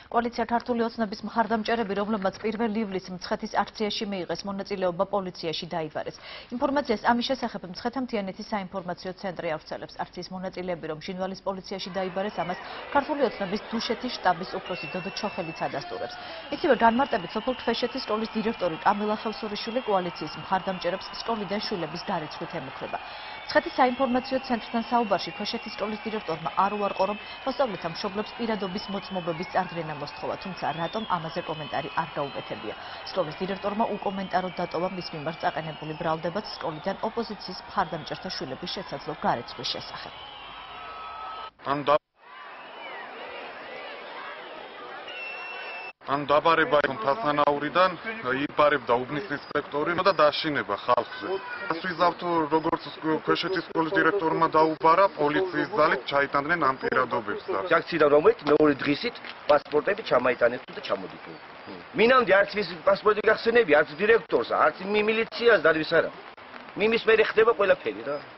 კოალიცია ქართული ოცნების მხარდამჭერები, რომლებმაც 1 ივლისს მცხეთის აქციაში მიიღეს მონაწილეობა, პოლიციაში დაიბარეს. ინფორმაციას ამის შესახებ მცხეთა-მთიანეთის საინფორმაციო ცენტრი ავრცელებს. აქციის მონაწილეები, რომ ჟინვალის პოლიციაში დაიბარეს, ამას ქართული ოცნების დუშეთის შტაბის უფროსი დოდო ჩოხელიც ადასტურებს. მისივე განმარტებით, სოფელ თვეშეთის სკოლის დირექტორი კამილა ხელსურიშვილი კოალიციის მხარდამჭერებს სკოლიდან შვილების დარიცხვით ემუქრება. მცხეთის საინფორმაციო ცენტრთან საუბარში თვეშეთის სკოლის დირექტორმა არ უარყო, რომ მოსწავლეთა მშობლებს პირადობის მოწმობების წარდგენა მოსთხოვა, თუმცა რატომ ამაზე კომენტარი არ გაუკეთებია. სკოლის დირექტორმა უკომენტაროდ დატოვა მის მიმართ წაყენებული ბრალდებაც სკოლიდან ოპოზიციის მხარდამჭერთა შვილების შესაძლო გარიცხვის შესახებ. Am dabareba თასანაურიდან იბარებდა უბნის ინსპექტორი და დაშინება ხალხზე. ასვიზავთ როგორც ქვეშეთის სკოლის დირექტორმა დაუბარა პოლიციის ძალით ჩაიტანდნენ ამ პირადობებს და აქციიდან რომელიც მეორე დღისით პასპორტები ჩამაიტანეს და ჩამოდით. მინამდე არც ის პასპორტი გახსენები, არც დირექტორს, არც მილიციას და ვის არა. მიმის მერე ხდება ყველაფერი რა.